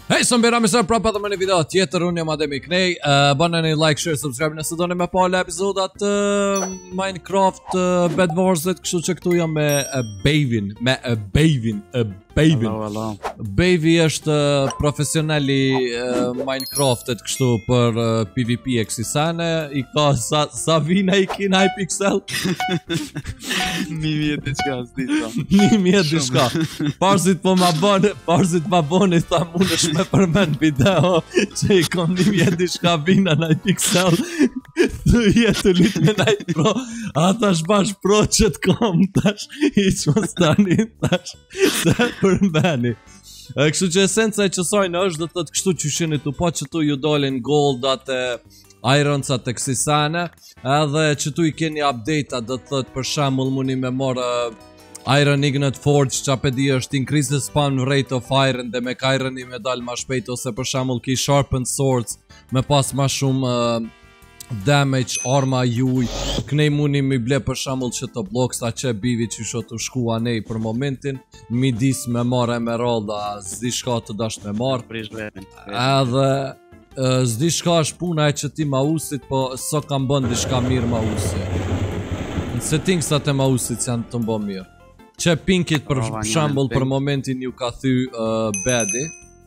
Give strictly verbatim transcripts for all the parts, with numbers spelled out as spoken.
Hej, som bera me së prapa dhe me një video tjetër, unë jam Ademi Knej. uh, Bënë një like, share, subscribe nëse do në me pa le epizodat uh, Minecraft uh, Bed Wars-et. Kështu që këtu jam me uh, Bavin. Me uh, Bavin uh, Bavin Hello, hello. Bavi është uh, profesionali uh, Minecraft-et kështu për uh, PvP e kësi sene. I ka sa, sa vina i kina i pixel. Një mjetë të qka s'di ta. Një mjetë të shka. Parësit po ma bone, parësit ma bone, tha mund është me përmen video që i kom një mjetë të shka vina në i pixel. Të jetë lit me në i pro. A tash bash pro që t'kom tash. I që më stani tash. Se përmeni. Kështu që esenca e qësojnë është dhe të të kështu që shini të po që tu ju dolin goldat e ironsat e kësi sene. Edhe që tu i keni update-a dhe të thët për shemull muni me morë Iron Ignite Forge që apedi është increase the spawn rate of iron dhe me ka iron i me dal ma shpejt ose për shemull ki sharpened swords me pas ma shumë uh, damage, arma juj. Kënej muni mi ble për shemull që të blocks a që bivi që shë të shkua nej për momentin. Midis me marë emeralda zdi shka të dasht me marë. Prish vetin. Edhe uh, zdi shka është puna e që ti ma usit, po so kam bën di shka mirë ma usit. Në settingsat e ma usit janë të mbo mirë. Që pinkit për shambull për momentin ju ka thy uh, bedi.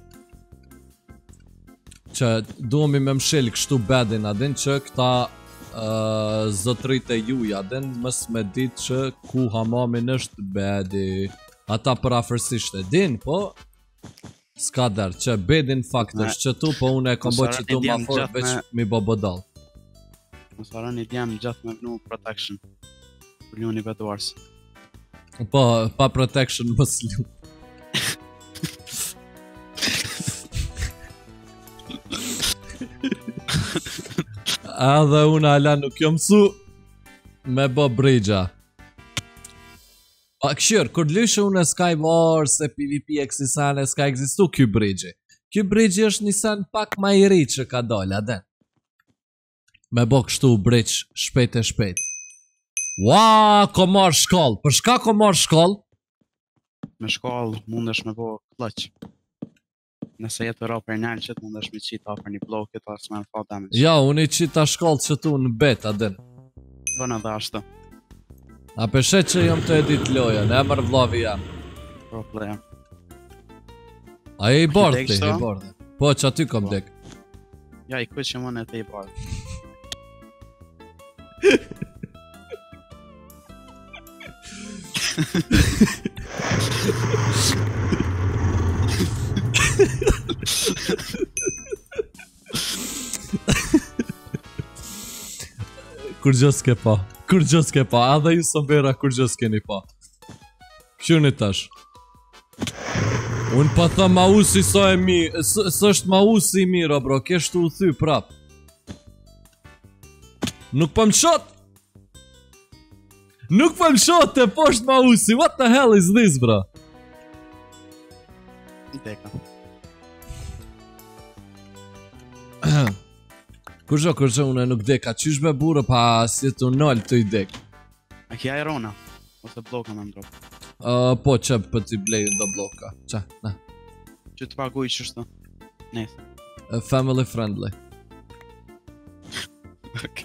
Që duhemi me mshel kështu bedin adin që këta uh, zotrit e juj adin mës me dit që ku hamamin është bedi. Ata për afërsisht e din, po s'ka der që bedin fakt është që tu, po une e kom bo që tu ma fort veç mi bo bodal. Mos arani djem gjatë me vnu protection për ljuni Bed Wars. Po, pa protection mës lju. Edhe unë ala nuk jo mësu me bo bridgea. Pa këshirë, kur lyshe unë e Sky Wars e PvP e kësi sane s'ka egzistu kjo bridge. Kjo bridge është një sen pak ma i ri që ka dolla den. Me bo kështu bridge shpejt e shpejt. Ua, ko marrë shkoll. Për shka ko marrë shkoll? Me shkoll mundesh me bo clutch. Nëse jetë ra për njën qëtë mundesh me qita për një blokit as me në fa damage. Ja, unë i qita shkoll që tu në bet, adin. Bëna dhe ashtë. A peshet që jam të edit loja, në emër vlavi jam. Pro player. A e i bardh dek ti, shto? i bardh. Po, që aty kom dek. Ja, i kujt që më në te i bardh. Kur gjo s'ke pa, kur gjo s'ke pa, adhe ju sombera kur gjo s'keni pa. Këshuni tash. Unë pa tha ma usi so e mi, së është ma usi i mira bro, keshtu u thy prap. Nuk pa më shot! Nuk pa më shot e posht ma usi, what the hell is this bro? I teka. Kur gjo, kur gjo, unë nuk deka, qysh me burë pa si të nëllë të i dek. A kja irona? Ose bloka me ndrop? Uh, po, që për t'i blejnë do bloka. Qa, na. Që të paguj qështu? Nesë. Uh, family friendly. Ok.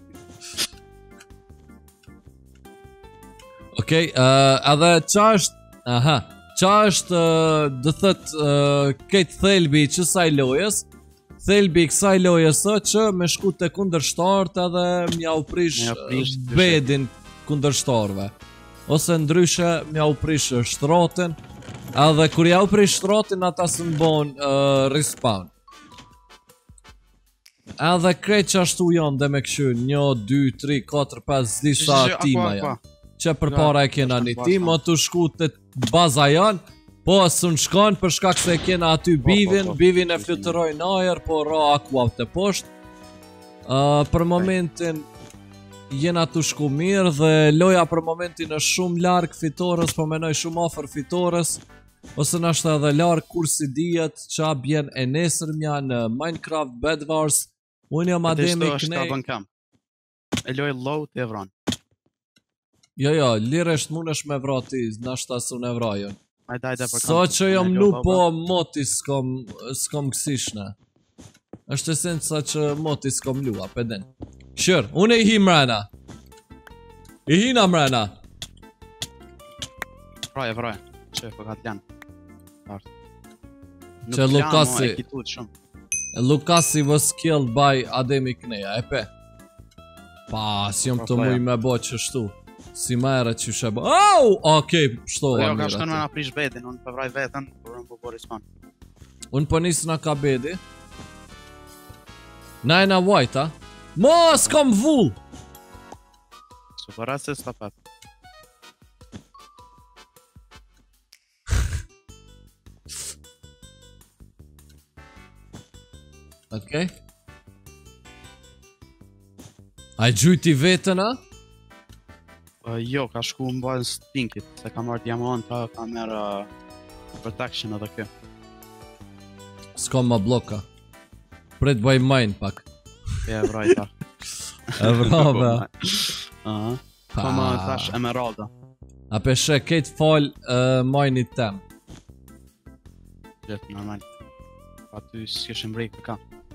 Okej, uh, edhe qa është, aha, qa është, uh, dë thët, uh, këtë thelbi që saj lojës, thelbi kësaj lojës o që me shku të kundërshtarët edhe mja u prish bedin kundërshtarëve. Ose ndryshe mja u prish shtrotin, edhe kur ja u prish shtrotin ata së në bon uh, respawn. Edhe krejt që ashtu janë dhe me këshu një, dy, tri, katër, pesë, disa tima janë. Që për para e kena një tim, o të shku të baza janë, po së në shkon për shkak se e kena aty bivin, bivin e fluturoj në ajer, po ra aqua të poshtë. Uh, për momentin jena të shku mirë dhe loja për momentin është shumë largë fitores, po menoj shumë afer fitores, ose nështë edhe largë kur si dijet që a bjen e nesër mja në Minecraft Bed Wars. Unë jam Ademi Knej. E loj low të evron. Jo, jo, liresht mund është me vrati, nështë asë unë e vrajon. Hajde, hajde për So që jom nu po moti s'kom s'kom kësishne. Është esenca që moti s'kom lua, peden. Shër, unë i hi mrena. I hina mrena. Vraje, vraje. Që për ka t'jan. Që Lukasi... Nuk t'jan, shumë. Lukasi was killed by Ademi Kneja, e pe. Pa, si jom të muj me bo qështu. Si mere që shë bo... Au! Okej, pështova Jo, mirë ka ati. shkën me nga prish bedin, unë për vraj vetën, për unë për bori s'pan. Unë për nisë nga ka bedi. Najna white, a? Mo, s'kom vull! Super asë s'ta pat. Okej. A i gjujti vetën, a? Jo, ka shku më bojnë stinkit, se ka marrë diamanta, ka merë protection edhe kjo. S'kom ma bloka. Pret bëj mine pak. E vrajta. E vrave. Aha. Ka më thash emeralda. A peshe kejt fal mine-it tem. Gjithë, normal. Pa ty s'keshim brejk për ka.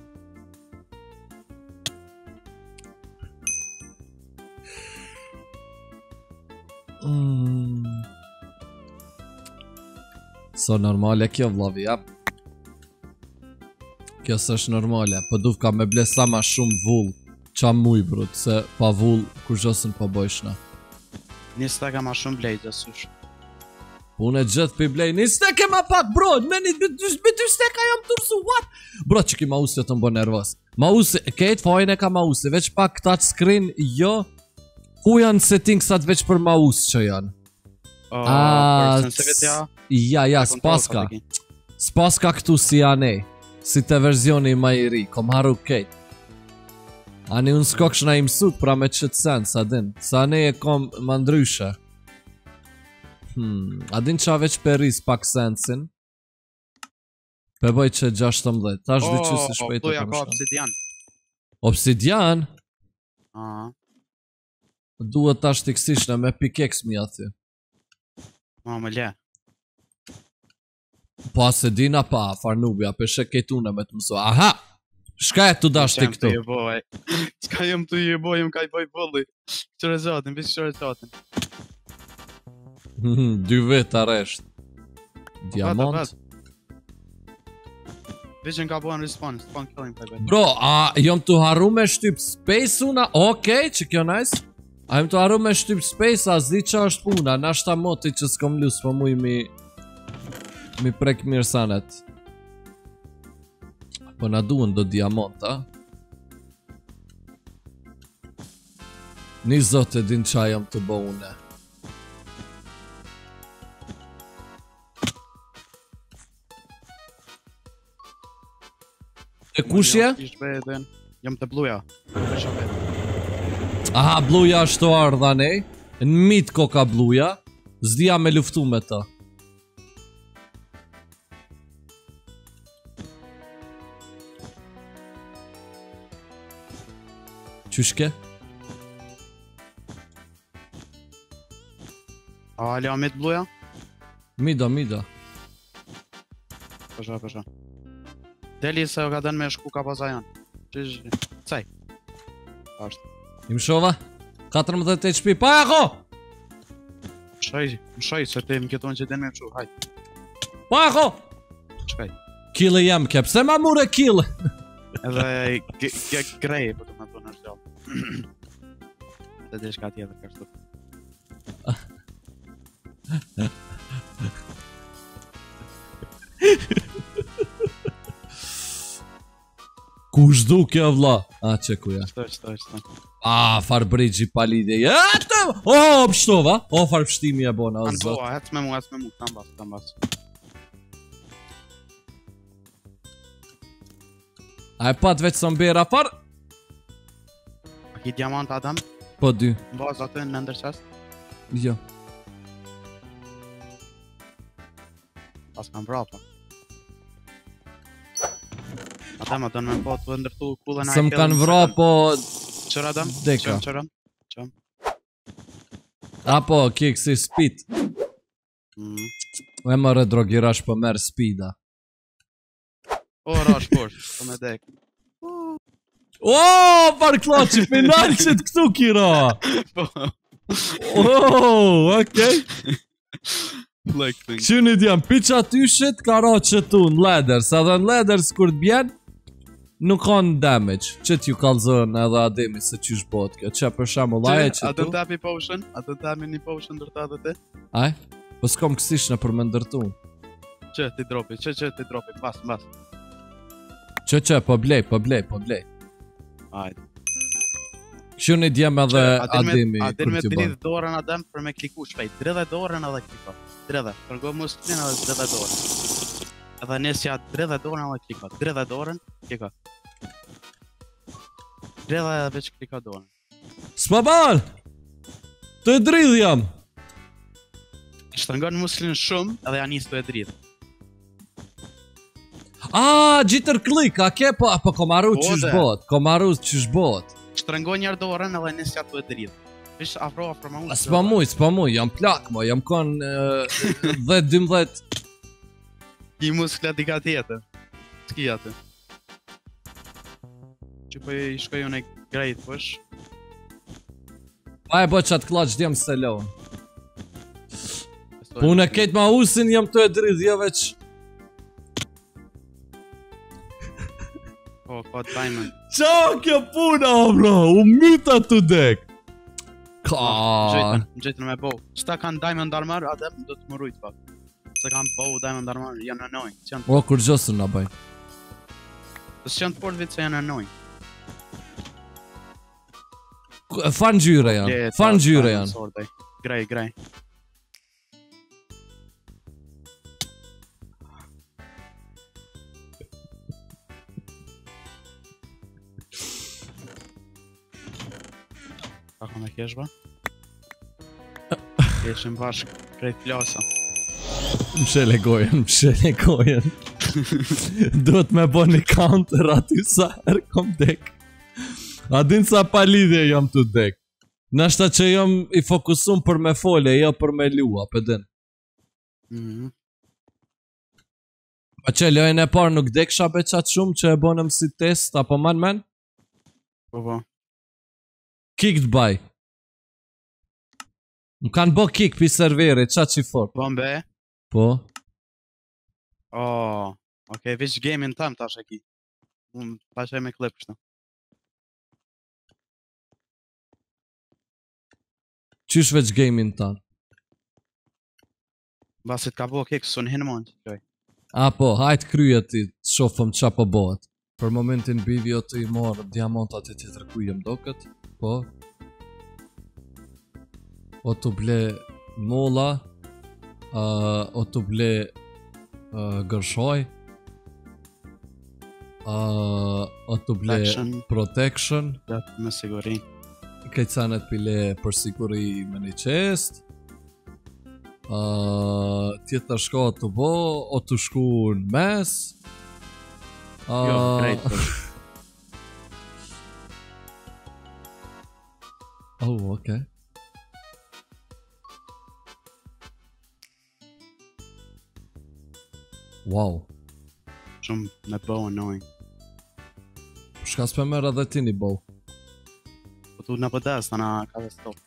Mm. So normale kjo vlavi, ja. Kjo s'është normale, po duf ka me ble sa ma shumë vull. Qa muj brut, se pa vull kur gjosën po bojshna. Një steka ma shumë blej gjësush. Unë e gjithë pi blej, një steke ma pak bro, me një dy steka jam tërsu, what? Bro që ki ma usi të më bo nervos. Ma usi, kejt fajnë e ka ma usi, veç pak touch screen, jo. Ku janë settingsat veç për mouse që janë? Për sensitivity ja? Ja, ja, s'paska. S'paska këtu si janë e. Si të verzioni ma i ri, kom haru kejt. Ani unë s'ko këshna i mësut pra me qëtë sen, sa din. Sa ne e kom më ndryshe. Hmm, a din qa veç për ris pak sensin? Pe boj që gjashtëmbëdhjetë, tash dhe që si shpejtë O, pluja ka obsidian. Obsidian? Aha. Duhet tash t'i kësishne me pickaxe mi aty. Ma më le. Pa se dina pa, farnubja, peshe kejtune me të mëso. Aha! Shka e t'u dash t'i këtu? Qka jem t'u jeboj, jem ka i boj bulli. Qëre zatin, bis qëre zatin. Dy vetë aresht. Diamant? Vision ka bojnë respawn, spawn killing për vetë. Bro, a jom t'u harru me shtyp space una? Okej, që kjo nice. A jom t'u harru me shtyp space, a zdi qa është puna. Nashta moti që s'kom lus, po muj mi... Mi prek mirë sanet. Po na duen do diamant, a? Një zot e din qa jam të bo une. E kushje? Jam të bluja. Aha, bluja është të ardha ne. Në mit ko ka bluja. Zdia me luftu me ta. Qyshke? A alja mit bluja? Mida, mida. Përsha, përsha. Deli se o ka den me shku ka paza janë. Qish... Caj. Ashtë. Im shova? katërmbëdhjetë H P, pa jako! Më shaj, më shaj, se te më këton që den me mshu, hajt. Pa jako! Qkaj? Kill e jem ke, pse ma mure kill? Edhe grej, për të më të në shgjallë. Dhe dhe shka tjetër kërstu. Kush du kjo vla? A, që kuja? Qëto, qëto, qëto. A, farbrigji palide. E, të... O, pështova. O, farpështimi e bona, o Anë zot. boa, hec me mu, hec me mu, tam bas, tam bas. A e pat veç së mbera far? A ki diamant Adam? Po dy. Në bazë aty në ndërqest? Jo. Pas kam vrapa. Ata ma dënë me po të ndërtu kullën Se më kanë vra, po... Qëra Adam? Deka. Qëra? Qëra? Apo, kik si spit. Mm. E më redrogirash për merë spida. O, rash poshtë, po me dek. O, par kloqi, final që të këtu kira! Po, O, okej. like thing. Qënit jam, piqa tyshit ka ra që tu në ladders, edhe në ladders kur të bjen, nuk kanë damage. Që t'ju kalzën edhe ademi se qysh bot kjo. Që për shamu laje që A të tu... tapi potion? A të tapi një potion dërta dhe ti? Aj? Po s'kom kësish në për me ndërtu. Që ti dropi, që që ti dropi, pas, pas. Që që, po blej, po blej, po blej. Ajde. Qënit jam edhe ademi A din kur me t'ju dridh bën. dorën adem për me kliku shpejt. Dridhe dorën edhe kliko. Dridhe. Përgo musklin edhe dridhe dorën. Edhe nesja dridhe dorën edhe kliko. Dridhe dorën, kliko. Dridhe edhe veç kliko dorën. S'pa bal! Të dridh jam! Shtrëngon musklin shumë edhe ja nis të e dridh. A, gjitër klik, a ke po, apo ko maru Po, qysh dhe. bot, ko maru qysh bot. Shtrëngon njerë dorën edhe nesja të e dridh. Vish afro afro ma unë. S'pa muj, s'pa muj, jam plak mo, jam kon dhe dymdhet. Ki muskla dika tjetër. S'ki atë. Që po i shkoj unë e grejt pësh. Pa e bo qatë klaq djem se lonë. Po unë e ketë ma usin jam të e dridh, jo veç. Po, po, diamond. Qa kjo puna, bro, u myta të dek. Ka. Gjejtën, gjejtën me bow. Qëta kanë diamond armor, adem do të më rujt pak. Se kanë bow, diamond armor, janë annoying. Që janë, O, kur gjosën na baj. se janë të fort vitë se janë annoying. Ku- Fan gjyre janë, Le, fan ta- gjyre diamond janë. sword, ej. Grej, grej. Ka ku me kesh ba? Keshim bashk krejt plasa. Mshele gojen, mshele gojen. Duhet me bo një counter aty sa her kom dek. A din sa pa lidhje jam të dek. Nashta që jam i fokusum për me fole, jo për me lua, për din. Mhm. A që lojën e parë nuk dek shabe qatë shumë që e bonëm si test, apo man men? Po, po. Kick të baj. Më kanë bo kick pi serveri, qa që i fort. Bombe. Po? Oh, okej, veç game-in tam tash e ki. Unë tash e me klip kështu. Qysh veç gaming tanë? Basit ka bo kek sun hinë mund që qoj. A po, hajt kryja ti, të shofëm qa po bëhet. Për momentin bivi o të i morë diamantat e tjetër ku jem doket. Po. O të ble molla. Uh, o të ble uh, gërshoj. Uh, o të ble Protection. protection. Gjatë me siguri. Këtë sanet pile për siguri me një qest. Uh, tjetër shko të bo, o të shku në mes. Uh, Jo, krejt për. Oh, okay. Wow. Shumë me bow annoying. Shka s'pe merë edhe ti një bow. Po tu në pëdes, të na ka dhe stop.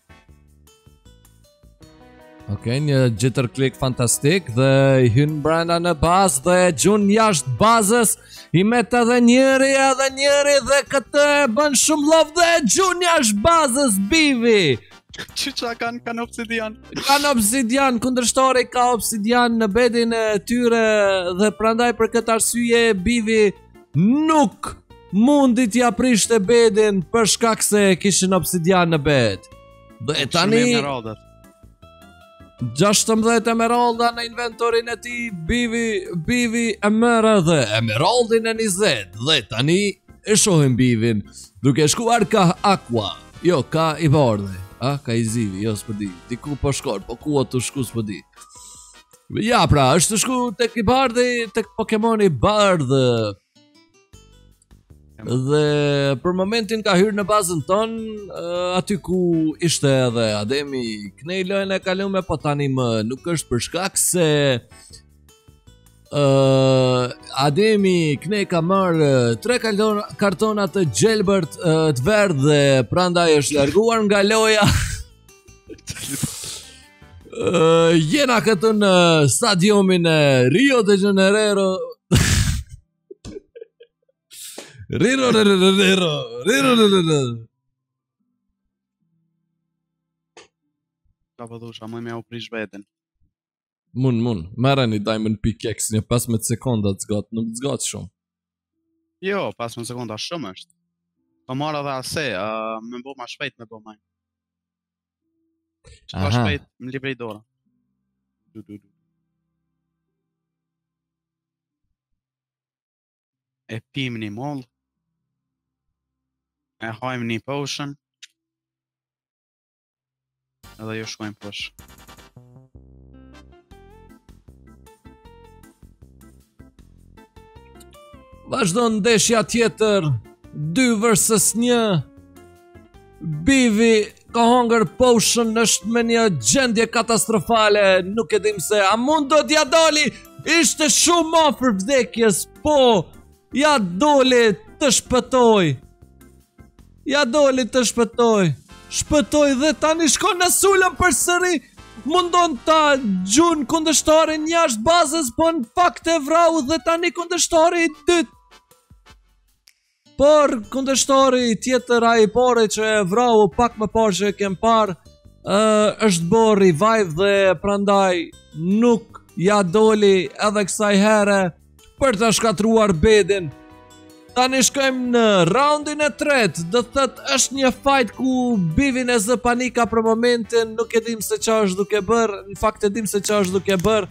Okej, një jitter click fantastik dhe i hynë brenda në bazë dhe e gjun jashtë bazës, i met edhe njëri edhe njëri dhe këtë e bën shumë lov dhe e gjun jashtë bazës bivi. Që qa kanë, kanë obsidian? Kanë obsidian, kundërshtori ka obsidian në bedin e tyre dhe prandaj për këtë arsye bivi nuk mundi t'ja prishte bedin për shkak se kishin obsidian në bed. Dhe tani Shumë emeraldat. gjashtëmbëdhjetë emeralda në inventorin e ti, bivi, bivi e merë dhe emeraldin e njëzet dhe tani e shohim bivin duke shkuar ka aqua, jo ka i bardhe, a, ka i zivi, jo s'pëdi, diku po shkor, po ku o të shku s'pëdi. Ja pra, është të shku tek i bardhi, tek Pokemoni bardhë. Dhe për momentin ka hyrë në bazën tonë, uh, aty ku ishte edhe Ademi Knej lojën e kalume, po tani më nuk është për shkak se uh, Ademi Knej ka marrë uh, tre kartona të gjelbërt uh, të verdh dhe prandaj është larguar nga loja. uh, jena këtu në stadiomin e Rio de Janeiro. Riro, riro, riro, riro, riro. Ka përdusha, më me u prish veten. Mun, mun, merë një Diamond Pickaxe, një pesëmbëdhjetë sekonda të zgatë, nuk të zgatë shumë. Jo, pesëmbëdhjetë sekonda shumë është. Po marrë dhe ase, uh, me bo ma shpejt me bo majnë. Që ka shpejt, më li prej dora. Du, du, du. E pim një mollë. E hajmë një potion. Edhe jo shkojmë posh. Vazhdo ndeshja tjetër, dy versus një. Bivi ka hongër potion, është me një gjendje katastrofale, nuk e dim se a mund do t'ja doli, ishte shumë afër vdekjes, po ja doli të shpëtoj. Ja doli të shpëtoj. Shpëtoj dhe tani shkon në sulëm për sëri. Mundon ta gjun kundërshtarin jashtë bazës, po në fakt e vrau dhe tani kundërshtari i dytë. Por kundërshtari tjetër ai pore që e vrau pak më parë që e kem parë, uh, është bo revive dhe prandaj nuk ja doli edhe kësaj here për të shkatruar bedin. Tani shkojmë në raundin e tretë, do thot është një fight ku Bivin e zë panika për momentin, nuk e dim se qa është duke bërë, në fakt e dim se qa është duke bërë.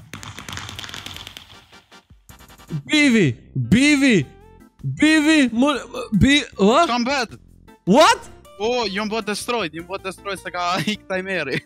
Bivi, Bivi, Bivi, mu, bi, what? Kam bed! What? O, ju më bët destroyed, ju më bët destroyed se ka ik tajmeri.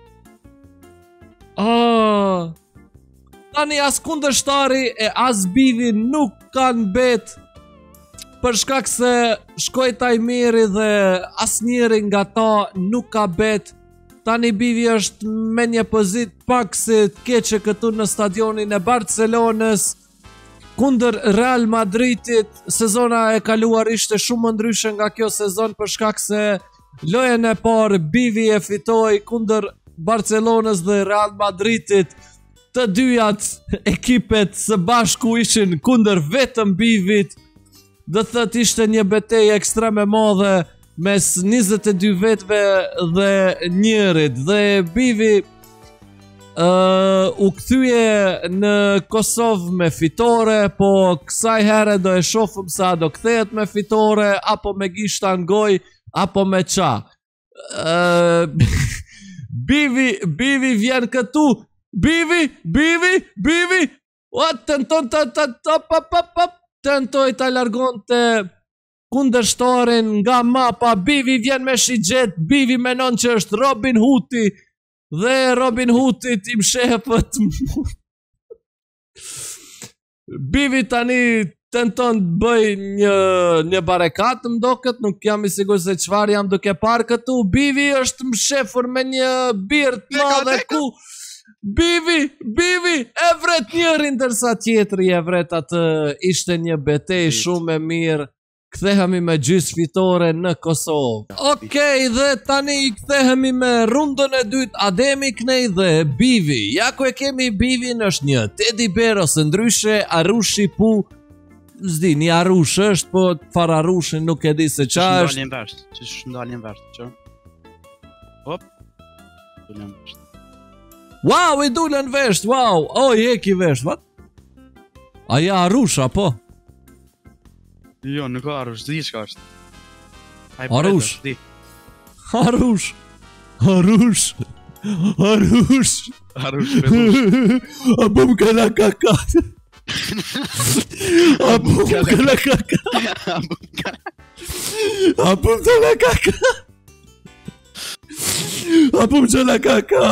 Ah, tani as kundërshtari e as Bivi nuk kanë bet, për shkak se shkoj tajmeri dhe asnjëri nga ta nuk ka bet. Tani Bivi është me një pozit pak se të keqe këtu në stadionin e Barcelonës kundër Real Madridit. Sezona e kaluar ishte shumë ndryshe nga kjo sezon për shkak se lojën e parë Bivi e fitoi kundër Barcelonës dhe Real Madridit. Të dyjat ekipet së bashku ishin kundër vetëm Bivit. Dhe thët ishte një betej ekstreme madhe mes njëzet e dy vetve dhe njërit. Dhe Bivi uh, u kthye në Kosovë me fitore, po kësaj here do e shofëm sa do kthehet me fitore, apo me gishta në goj, apo me qa. Uh, Bivi, Bivi vjen këtu. Bivi, Bivi, Bivi. What, tenton, tenton, tenton, tentoj ta largon të kundërshtarin nga mapa. Bivi vjen me shigjet, Bivi menon që është Robin Hoodi dhe Robin Hoodi tim shefët. Bivi tani tenton të bëj një, një barekat më doket, nuk jam i sigur se çfarë jam duke parë këtu. Bivi është mshefur me një birë të madhe ku Bivi, Bivi, e vret njëri ndërsa tjetri e vret atë. Ishte një betej shumë e mirë. Kthehemi me gjysmë fitore në Kosovë. Okej, okay, dhe tani i kthehemi me rundën e dytë, Ademi Knej dhe Bivi. Ja ku e kemi Bivin është një teddy bear ose ndryshe Arushi pu. Zdi, një Arush është, po fara Arushin nuk e di se qa është. Që shndaljen vesh, që? Hop. Dulem vesh. Wow, i dulen vesh, wow. O, i eki vesh, what? Aja Arusha, po? Jo, nuk ka Arush, di shka është. Arush. Arush. Arush. Arush. Arush, pelush. A bum ka la kaka. A bum ka la kaka. A bum ka la kaka. A bum ka la kaka.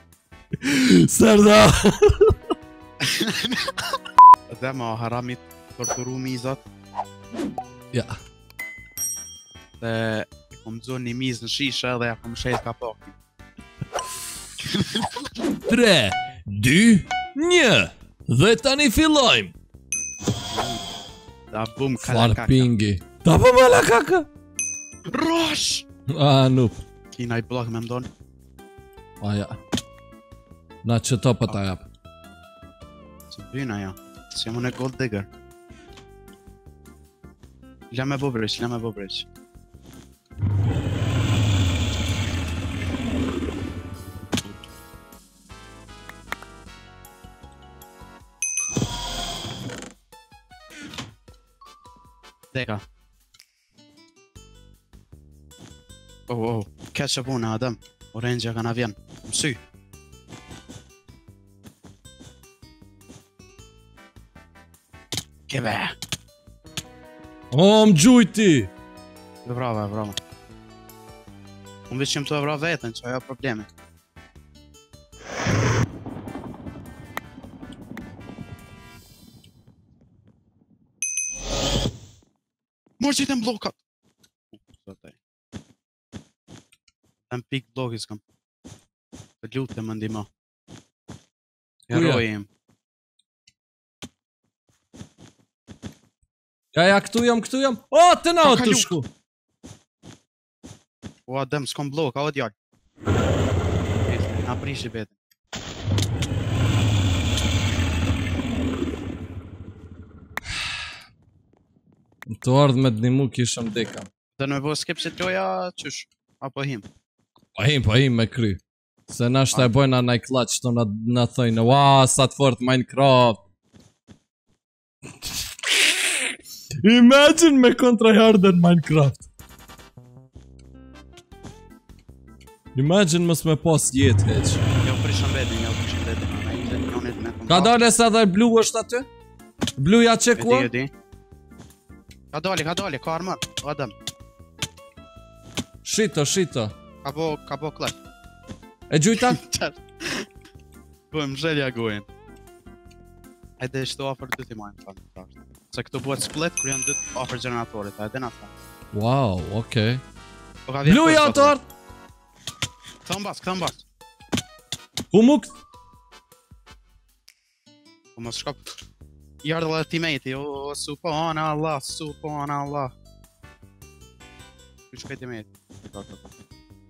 Serda. Dhe ma haramit torturu mizat. Ja. Dhe e kom dzon një mizë në shishe dhe ja kom shet kapakin. tre, dy, një. Dhe tani fillojmë. Da bum Far kalakaka. pingi. Ta po mala kaka. Rosh! A, nup. Kina i blok me mdon. A, ja. Na që to pa ta jap. Se byna ja. Se jam unë e gold digger. La me bo breq, la me bo breq. Deka. Oh, oh, catch up unë, Adam. Orange ka na vjen. Mësy. Keve. O, më gjujti. Dhe brava, brava. Unë veç që më të vra vetën, që ajo problemi. Mor që i të më blokat! Të më pik blokis kam. Të lutë më ndima. Heroj im. Ja, ja, këtu jam, këtu jam. O, të na Ka të kalu. shku. O, Adem, s'kom blok, a o djallë. Na prishi bete. Të ardhë me dnimu kishëm deka. Dhe në me bo skip që t'loja, qysh? Apo him? Pa him, pa him me kry. Se na shta e bojna na i klaq të na, na thojnë, wa, sa të fort Minecraft. Imagine me kontra harder Minecraft. Imagine mës me pas jetë heq. Jo prishëm bete, jo prishëm bete. Na i dhe njonit me kontak. Ka dale se dhe blu është aty? Bluja që E kua? di, e di. Ka dali, ka dali, ka armër, Adem. Shito, shito. Ka bo, ka bo klaq. E gjujta? Po më zhelja gojën. E dhe shto afer dy ti majnë të të të. Se këtu buhet split, kër janë dy afer generatorit, a e dhe në ta. Wow, okej. Po ka vjen Bluja kurs, të ardhë! Këta më bas, këta më bas. Ku mu këtë? Po mos shkop. I ardhë dhe teammate-i, o, subhan Allah, subhan Allah. Ky shkaj teammate. Ka, ka, ka.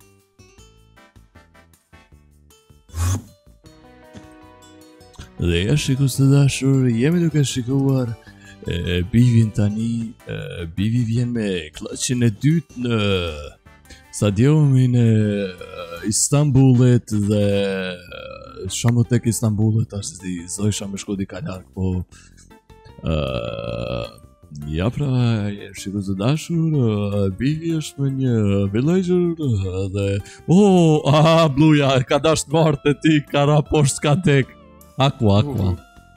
Dhe ja shikus të dashur, jemi duke shikuar e, Bivin tani, e, Bivi vjen me klaqin e dytë në stadionin e Istanbulit dhe e, shamu tek Istanbulit, ashtë di zojsha me shku di ka larkë, po e, ja pra, shikus të dashur, e, Bivi është me një villager dhe oh, a, bluja, ka dasht martë e ti, ka ra poshtë ka tek. Aqua, aqua.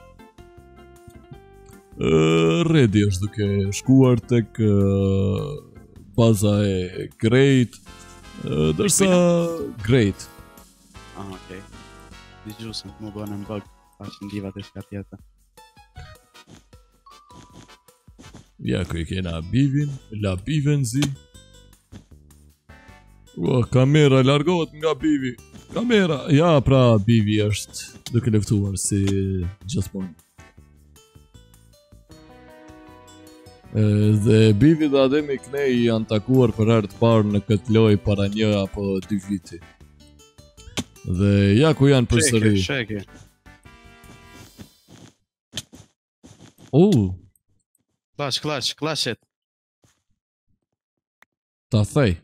Uh, Redi është duke shkuar tek uh, baza e Great, uh, dërsa Great. Ah, okej. Di gjusën, mu bërë në bug. Pa që ndiva të shka tjetër. Ja ku i kena Bivin, la Bivenzi. Ua, kamera largohet nga Bivi. Kamera, ja pra Bivi është duke leftuar si gjithmonë. E, Dhe Bivi dhe Ademi Knej janë takuar për herë të parë në këtë lojë para një apo dy viti. Dhe ja ku janë përsëri. Sheki, sheki. Oh, Klash, klash, klashit. ta thej.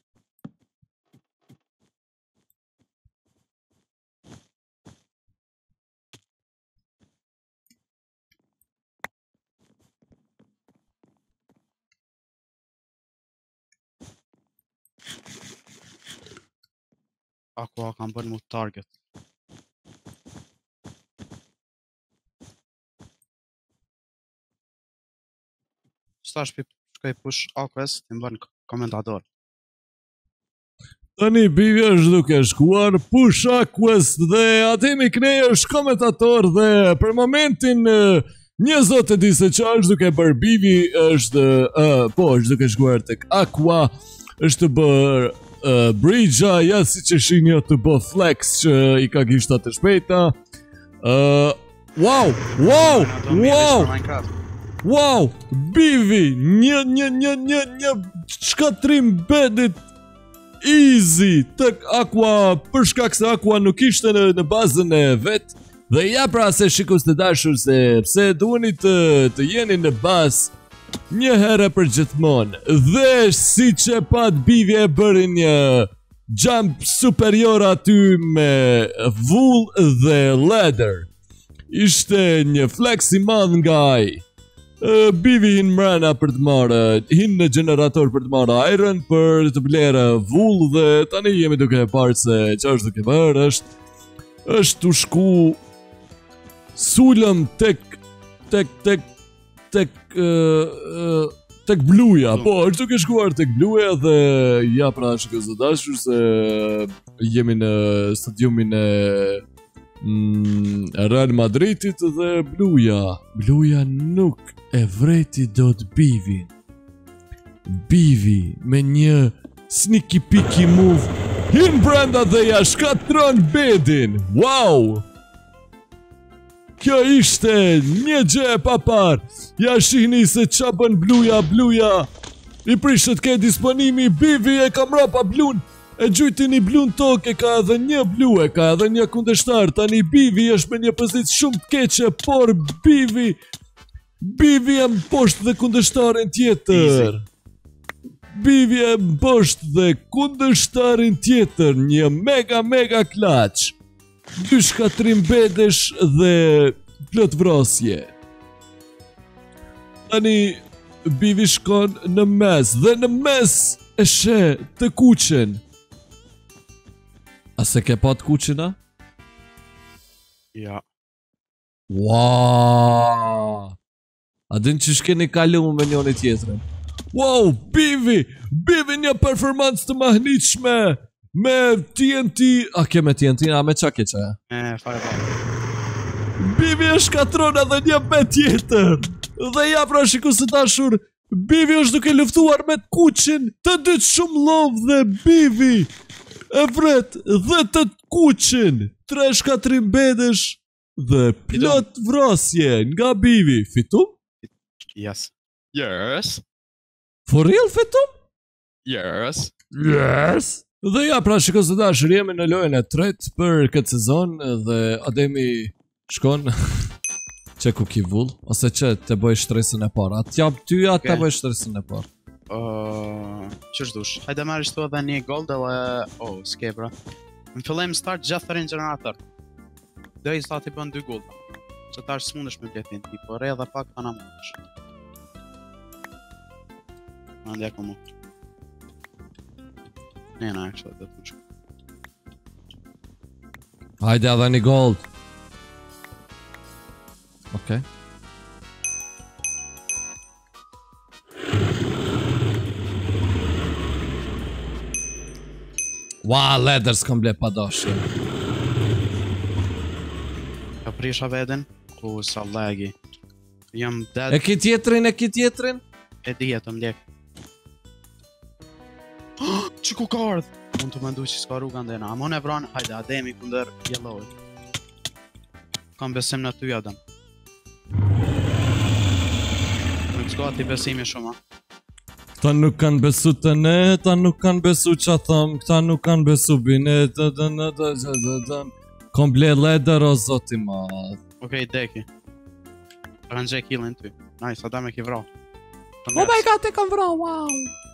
Aqua kam bërë mu target. Qëta shpi shkoj push Aquas, të më bërë në komentator. Tani Bivi është duke shkuar Push Quest dhe Ademi Knej është komentator dhe për momentin Një zot e di se që është duke bërë Bivi, është, uh, po, është duke shkuar tek Aqua, është të bërë uh, Bridge-a, ja si që shini të bë flex që i ka gishtat të shpejta. Uh, wow, wow, wow, wow, Bivi, një, një, një, një, një shkatrim bedit easy tek Aqua, për shkak se Aqua nuk ishte në, në bazën e vet. Dhe ja pra se shikus të dashur se pse duheni të, të jeni në bazë një herë për gjithmonë. Dhe si që pat Bivi e bëri një jump superior aty me vull dhe ladder. Ishte një flex i madh nga ai. Uh, Bivi hin mrena për të marrë, hin në generator për të marrë iron, për të blerë vull dhe tani jemi duke parë se që është duke bërë, është është të shku sulëm tek tek tek tek uh, uh, tek bluja, po është duke shkuar tek bluja dhe ja pra shikoj të dashur se jemi në stadiumin e mm, Real Madridit dhe bluja, bluja nuk e vreti do të Bivin. Bivi me një sneaky peeky move hin brenda dhe ja shkatron bedin. Wow! Kjo ishte një gjë e papar. Ja shihni se qa bën bluja, bluja i prishet ke disponimi. Bivi e ka mrapa blun, e gjujti një blun toke, ka edhe një blu, e ka edhe një kundeshtar. Tani Bivi është me një pozicion shumë të keqe, por Bivi Bivi e mposht dhe kundeshtarin tjetër. Bivi e mposht dhe kundeshtarin tjetër. Një mega mega clutch. Dy shkatrim bedesh dhe plot vrasje. Tani Bivi shkon në mes dhe në mes e she të kuqen. A se ke pat kuqen, a? Ja. Wow! A din që shkeni kalu me njoni tjetërin. Wow, Bivi! Bivi një performance të mahnitshme! Me T N T... A ke me T N T? A me qa ke qa? Me fireball. Bivi e shkatron edhe një me tjetër! Dhe ja pra shiku së dashur, Bivi është duke luftuar me të kuqin, të dytë shumë lov dhe Bivi e vret dhe të kuqin. Tre shkatrim bedesh dhe plot vrasje nga Bivi. Fitum? Yes. Yes. For real fitum? Yes. Yes. Dhe ja pra shiko së dashur, jemi në lojën e tretë për këtë sezon dhe Ademi shkon që ku ki vull, ose që të bëj shtresën e parë. Atë jap ty, atë të bëj shtresën e parë. Uh, Qështë dush? Hajde marrë shtu edhe një gold dhe... Oh, s'ke bra. Në fillim start gjithë të rinë generator. Dhe i stati bën dy gold. Që ta është s'mundesh me bjetin ti, por e dhe pak të na mundesh. Në ndjeko mu. Ne na actually dhe të shku. Hajde edhe një gold. Okej. Ua, ladder s'kom ble pa dashje. Ka prisha veden, ku sa lagi. Jam dead. E ki tjetrin, e ki tjetrin? E di jetë më ljek. Që ku ka ardhë? Unë të mëndu që s'ka rruga ndena. Amon e vranë, hajde, Ademi kunder yellow. Kam besim në ty, Adem. Nuk s'ka ti besimi shumë, Këta nuk kanë besu të ne, këta nuk kanë besu që thëmë, këta nuk kanë besu bine, të të në të të të të kom ble ladder o zoti madh. Okej, deki. Kanë gjek healin ty. Nice, Adem e ki vra. Oh my god, e kam vra, wow!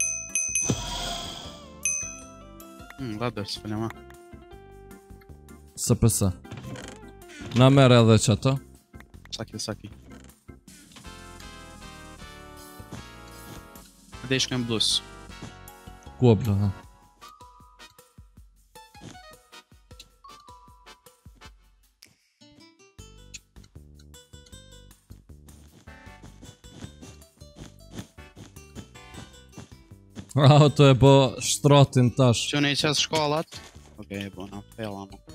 Hmm, ladder, s'fëllja ma. Së pësa. Na mere edhe që ato. Saki, saki. Dhe ishkën blus. Ku o bla, ha? Auto e bo shtratin tash. Që në i qesë shkollat? Okej, e bo në fella mo.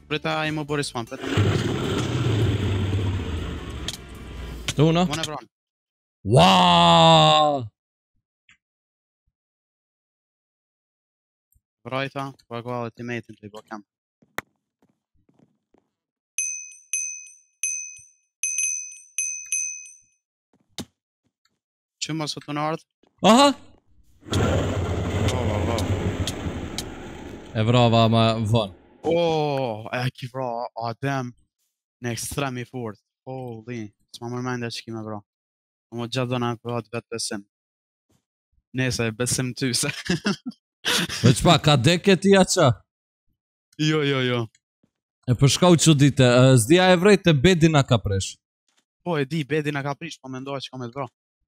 Preta ai më bëri spawn, preta më bëri spawn. Të una? Më në vran. Waaaa! Vrajta, po e koha dhe teammate-in të i bo kam. Që më sot të në ardhë? Aha! Oh, oh, oh. E vrava ma von. Oh, e ki vra, adem. Në ekstrem i fort. Holy, s'ma mërmende që ki me vra. Më gjatë dhona për atë vetë besim. Nese, besim ty se. Veç pa, ka deke ti aqa? Jo, jo, jo. E përshkau që dite, zdia e vrejt e bedi na ka presh. Po, e di, bedi na ka prish, po me ndoja që ka me të vra.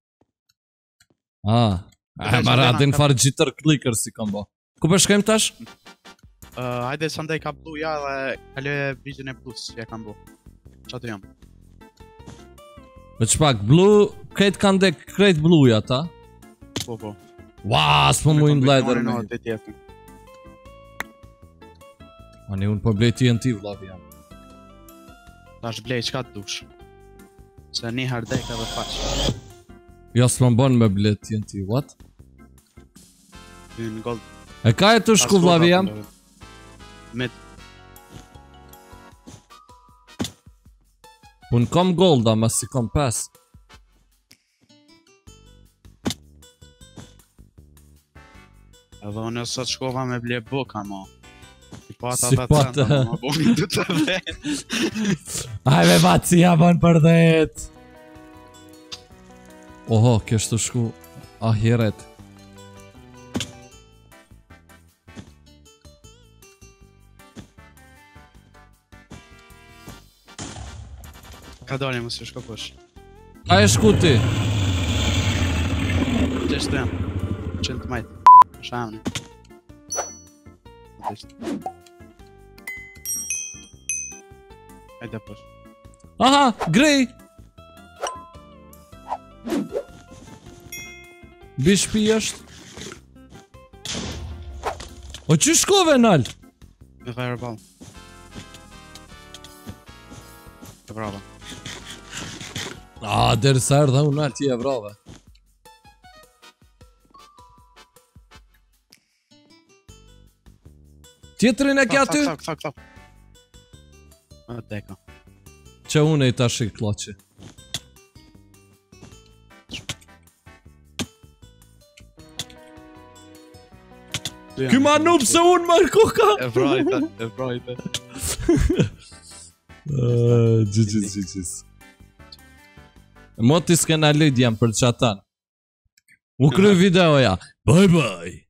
Ah, e maratin farë gjitër clicker si kam bo. Ku përshkojmë tash? Uh, hajde së ndaj ka bluja dhe kaloj vision e plus që e kam bo. Qa të jam? Veç pak, blue, krejt kanë dek, krejt bluja ta. Po, po. Waa, s'po mu i ndlejder me. Në të tjetën. Ani unë po blej T N T vlavi jam. Ta është blej qka të dush. Se një herë dek edhe faq. Ja s'po mbon me blej T N T, what? Ty në gold. E ka e të shku vlavi jam? Mid. Unë kom gold, ama si kom pas. Edhe unë sot shkova me ble boka, mo. Si pata Si ta pata. centa, mo, bo mi du të dhe. Hajme baci jamon për dhet. Oho, kështë të shku ahiret. Ka dalje, mos e shko posh. A e shku ti? Qesh të jam. Qenë të majtë. Shamni. Hajde posh. Aha, grej! Bish pi është. O që shkove nal? Me fireball. Të brava. A, deri sa erdha unë nal ti e vrave. Tjetërin e kja ty? Thak, thak, thak, thak. Më deka. Që unë e i tash i kloqi. Ky ma noob se unë marrë koka! E vrajte, e vrajte. Gjëgjës, gjëgjës. Mo t'i s'kena lejt jam për qatan. U kry videoja. Bye bye!